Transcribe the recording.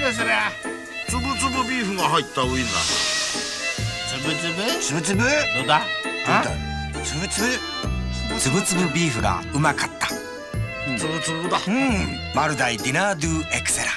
だそりゃ。 つぶつぶビーフが入ったウインナー。 つぶつぶつぶつぶどうだ。 つぶつぶつぶつぶビーフがうまかった。 つぶつぶだ。 マルダイディナードゥエクセラ。